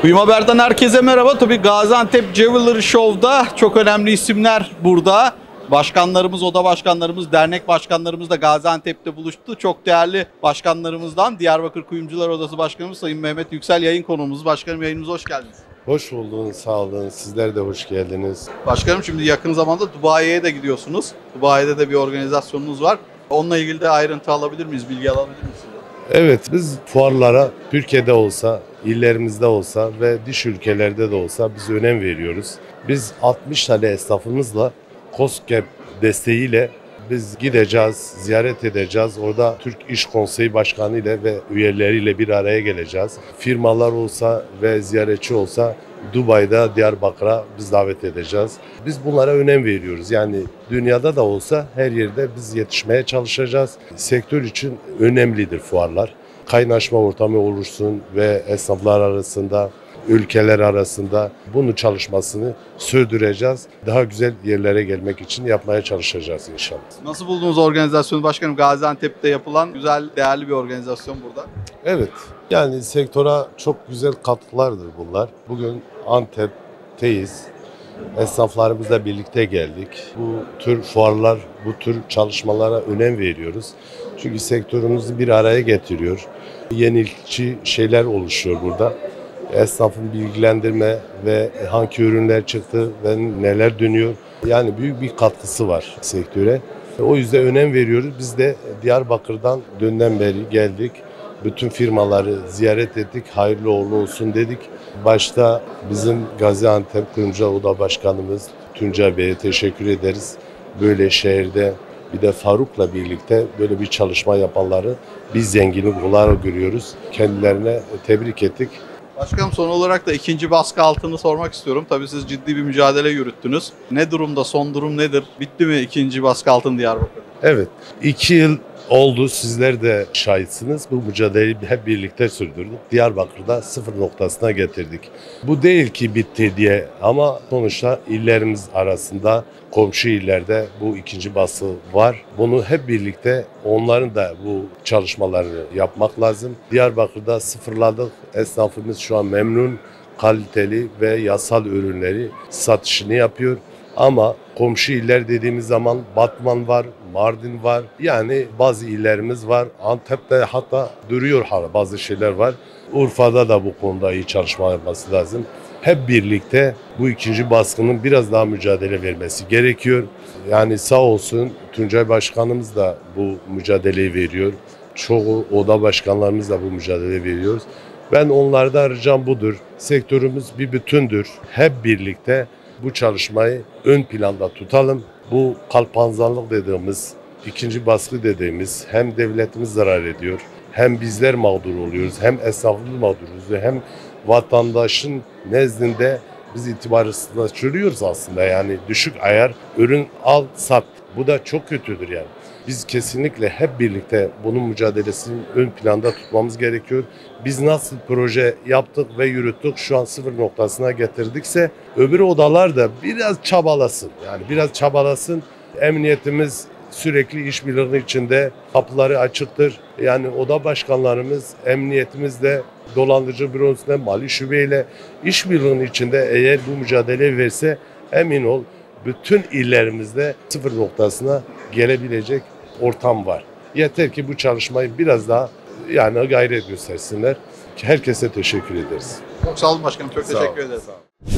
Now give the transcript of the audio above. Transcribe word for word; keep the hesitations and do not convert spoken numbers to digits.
Kuyum Haber'den herkese merhaba. Tabii Gaziantep Jewelry Show'da çok önemli isimler burada. Başkanlarımız, oda başkanlarımız, dernek başkanlarımız da Gaziantep'te buluştu. Çok değerli başkanlarımızdan Diyarbakır Kuyumcular Odası Başkanımız Sayın Mehmet Yüksel yayın konuğumuz. Başkanım, yayınımıza hoş geldiniz. Hoş buldunuz, sağ olun. Sizler de hoş geldiniz. Başkanım, şimdi yakın zamanda Dubai'ye de gidiyorsunuz. Dubai'de de bir organizasyonunuz var. Onunla ilgili de ayrıntı alabilir miyiz, bilgi alabilir miyiz? Evet, biz fuarlara Türkiye'de olsa, illerimizde olsa ve dış ülkelerde de olsa biz önem veriyoruz. Biz altmış tane esnafımızla KOSGEB desteğiyle biz gideceğiz, ziyaret edeceğiz. Orada Türk İş Konseyi Başkanı ile ve üyeleriyle bir araya geleceğiz. Firmalar olsa ve ziyaretçi olsa Dubai'de, Diyarbakır'a biz davet edeceğiz. Biz bunlara önem veriyoruz. Yani dünyada da olsa her yerde biz yetişmeye çalışacağız. Sektör için önemlidir fuarlar. Kaynaşma ortamı olursun ve esnaflar arasında, ülkeler arasında bunun çalışmasını sürdüreceğiz. Daha güzel yerlere gelmek için yapmaya çalışacağız inşallah. Nasıl buldunuz organizasyonu başkanım? Gaziantep'te yapılan güzel, değerli bir organizasyon burada. Evet, yani sektöre çok güzel katkılardır bunlar. Bugün Antep'teyiz. Esnaflarımızla birlikte geldik. Bu tür fuarlar, bu tür çalışmalara önem veriyoruz. Çünkü sektörümüzü bir araya getiriyor. Yenilikçi şeyler oluşuyor burada. Esnafın bilgilendirme ve hangi ürünler çıktı ve neler dönüyor. Yani büyük bir katkısı var sektöre. O yüzden önem veriyoruz. Biz de Diyarbakır'dan dünden beri geldik. Bütün firmaları ziyaret ettik. Hayırlı uğurlu olsun dedik. Başta bizim Gaziantep Kuyumcular Oda Başkanımız Tuncay Bey'e teşekkür ederiz. Böyle şehirde bir de Faruk'la birlikte böyle bir çalışma yapanları biz zenginlik olarak görüyoruz. Kendilerine tebrik ettik. Başkanım, son olarak da ikinci baskı altını sormak istiyorum. Tabii siz ciddi bir mücadele yürüttünüz. Ne durumda, son durum nedir? Bitti mi ikinci baskı altın Diyarbakır? Evet, iki yıl oldu. Sizler de şahitsiniz. Bu mücadeleyi hep birlikte sürdürdük. Diyarbakır'da sıfır noktasına getirdik. Bu değil ki bitti diye ama sonuçta illerimiz arasında, komşu illerde bu ikinci baskı var. Bunu hep birlikte onların da bu çalışmalarını yapmak lazım. Diyarbakır'da sıfırladık. Esnafımız şu an memnun, kaliteli ve yasal ürünleri satışını yapıyor. Ama komşu iller dediğimiz zaman Batman var, Mardin var. Yani bazı illerimiz var. Antep'te hatta duruyor hala bazı şeyler var. Urfa'da da bu konuda iyi çalışma yapması lazım. Hep birlikte bu ikinci baskının biraz daha mücadele vermesi gerekiyor. Yani sağ olsun Tuncay Başkanımız da bu mücadeleyi veriyor. Çoğu oda başkanlarımız da bu mücadele veriyoruz. Ben onlardan ricam budur. Sektörümüz bir bütündür. Hep birlikte bu çalışmayı ön planda tutalım. Bu kalpanzanlık dediğimiz, ikinci baskı dediğimiz hem devletimiz zarar ediyor, hem bizler mağdur oluyoruz, hem esnafımız mağduruz, hem vatandaşın nezdinde biz itibarsızlaştırıyoruz aslında. Yani düşük ayar, ürün al sat. Bu da çok kötüdür yani. Biz kesinlikle hep birlikte bunun mücadelesini ön planda tutmamız gerekiyor. Biz nasıl proje yaptık ve yürüttük, şu an sıfır noktasına getirdikse öbür odalar da biraz çabalasın. Yani biraz çabalasın. Emniyetimiz sürekli işbirliği içinde, kapıları açıktır. Yani oda başkanlarımız, emniyetimizle, dolandırıcı bürosunda, mali şubeyle işbirliğinin içinde eğer bu mücadele verse emin ol bütün illerimizde sıfır noktasına gelebilecek ortam var. Yeter ki bu çalışmayı biraz daha yani gayret göstersinler. Herkese teşekkür ederiz. Çok sağ olun başkanım. Çok Sağ teşekkür olun. ederiz. Sağ olun.